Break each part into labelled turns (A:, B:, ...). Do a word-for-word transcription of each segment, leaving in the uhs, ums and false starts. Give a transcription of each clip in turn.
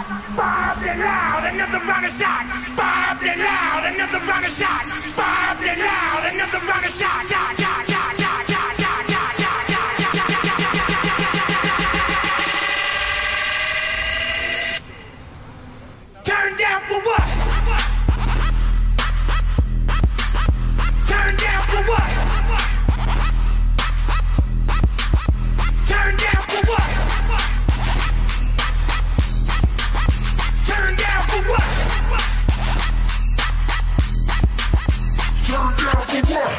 A: Bob it loud, another round of shots. Bob it loud, another round of shots. Bob it loud, another round of shots. Shot, shot, shot, shot, shot, shot, shot, shot, shot, shot, shot. Turn down for what? Turn down for what? Turn down for what? Turn down for what? Turn down for what?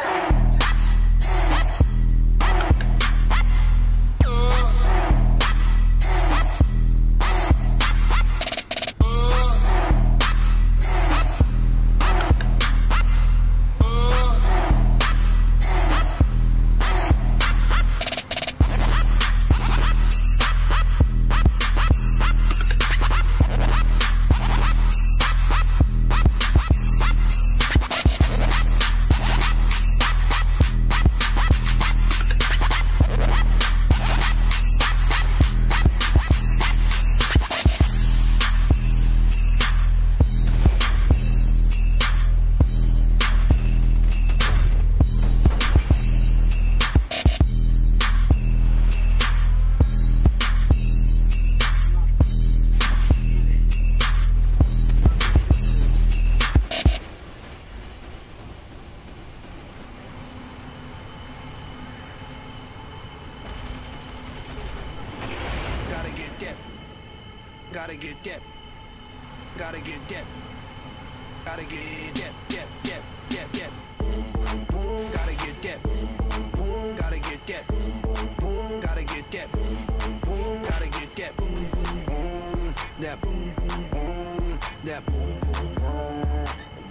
B: Gotta get dip. Gotta get dip. Gotta get dip, dip, dip, dip, dip. Boom, boom, boom. Gotta get dip. Boom, boom, boom. Gotta get dip. Boom, boom, boom. Gotta get dip. Boom, boom, boom. Gotta get dip. Boom, boom, boom. That boom, boom, boom. That boom, boom, boom.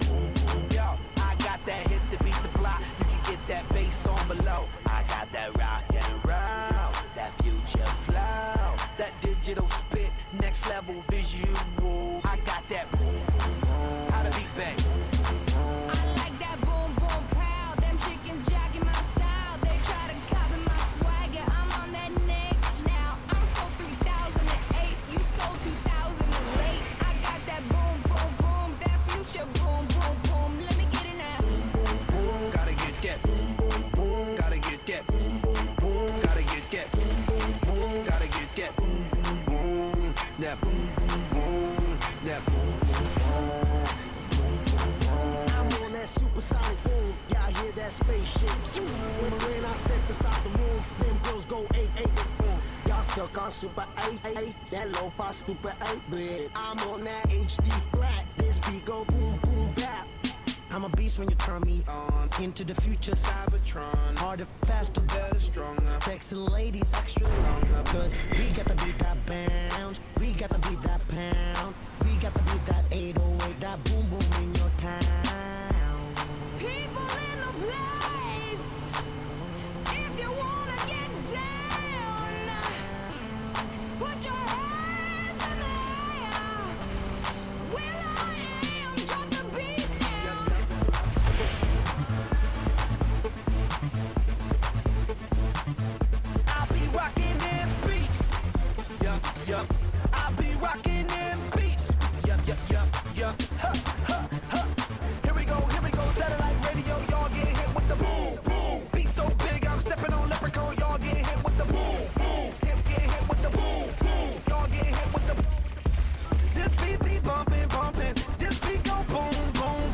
B: Yo, I got that hit to beat the block. You can get that bass on below. I got that rock and roll, that future flow, that digital spit, next level visual. I got that boom, boom, boom. How to beat bang.
C: I like that boom, boom, pow. Them chickens jacking my style. They try to copy my swagger. I'm on that next now. I'm sold three thousand eight. You sold two thousand eight. I got that boom, boom, boom. That future boom, boom, boom. Let me get it now.
B: Boom, boom, boom. Gotta get that. Boom, boom, boom. Gotta get that. Boom, boom, boom. Gotta get that. Boom, boom, boom. Gotta get that. Boom, boom, boom. That boom, boom, boom. That boom, boom, boom.
D: I'm on that supersonic boom. Y'all hear that spaceship zoom. When, when I step inside the room, them girls go eight eight boom. Y'all stuck on super eight eight. That lo-fi stupid eight bit. I'm on that H D flat. This beat go boom boom bap. I'm a beast when you turn me on. Into the future, Cybertron. Harder, faster, better, stronger. Sexy ladies, extra longer. Cause we got to beat that bounce. We got to beat that pound. We got to beat that eight oh eight. That boom boom in your town.
C: People in the place. If you wanna get down, put your hands in the air. Will I am, drop the beat now.
B: I'll be rocking them beats. Yup, yup. I'll be rocking them beats. Yup, yup, yup, yup. Huh, huh, huh. Here we go, here we go. Satellite radio, y'all get hit with the boom, boom. Beat so big, I'm stepping on leprechaun. Y'all get hit with the boom, boom. Hit, get hit with the boom, boom. Y'all get hit with the. This beat be bumping, bumping. This beat go boom, boom.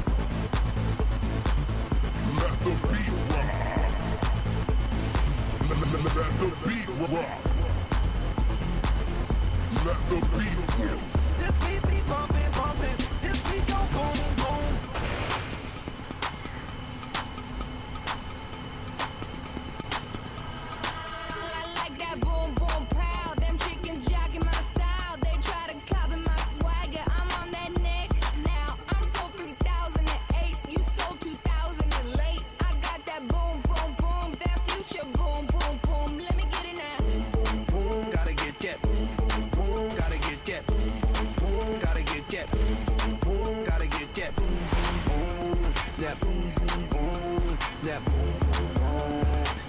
A: Let the beat rock. Let, let, let, let the beat rock. Let the beat rock.
B: This beat be bumping, bumping. This beat go boom, boom.
C: I like that boom, boom, pow. Them chickens jacking my style. They try to copy my swagger. I'm on that next now. I'm sold three thousand eight. You sold two thousand eight. I got that boom, boom, boom. That future boom, boom, boom. Let me get it now.
B: Boom, boom, boom. Gotta get that. Boom, boom, boom. Gotta get that. Boom, boom, boom. Gotta get that. Boom, boom, boom. Gotta get that. Boom, boom, boom. That boom, boom, boom. That boom, boom, boom.